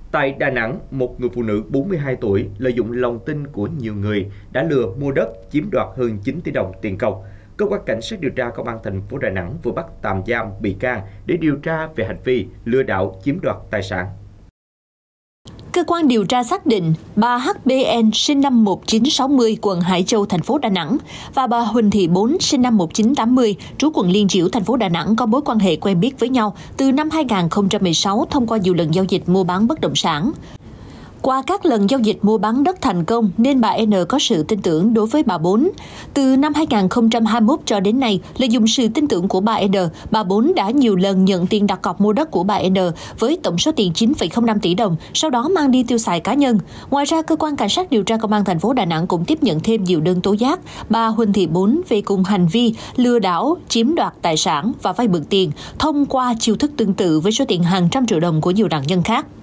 Tại Đà Nẵng, một người phụ nữ 42 tuổi lợi dụng lòng tin của nhiều người đã lừa mua đất chiếm đoạt hơn 9 tỷ đồng tiền công. Cơ quan cảnh sát điều tra công an thành phố Đà Nẵng vừa bắt tạm giam bị can để điều tra về hành vi lừa đảo chiếm đoạt tài sản. Cơ quan điều tra xác định bà HBN sinh năm 1960, quận Hải Châu, thành phố Đà Nẵng và bà Huỳnh Thị Bốn sinh năm 1980, trú quận Liên Chiểu, thành phố Đà Nẵng có mối quan hệ quen biết với nhau từ năm 2016 thông qua nhiều lần giao dịch mua bán bất động sản. Qua các lần giao dịch mua bán đất thành công nên bà N có sự tin tưởng đối với bà Bốn. Từ năm 2021 cho đến nay, lợi dụng sự tin tưởng của bà N, bà Bốn đã nhiều lần nhận tiền đặt cọc mua đất của bà N với tổng số tiền 9,05 tỷ đồng, sau đó mang đi tiêu xài cá nhân. Ngoài ra, cơ quan cảnh sát điều tra công an thành phố Đà Nẵng cũng tiếp nhận thêm nhiều đơn tố giác bà Huỳnh Thị Bốn về cùng hành vi lừa đảo, chiếm đoạt tài sản và vay mượn tiền thông qua chiêu thức tương tự với số tiền hàng trăm triệu đồng của nhiều nạn nhân khác.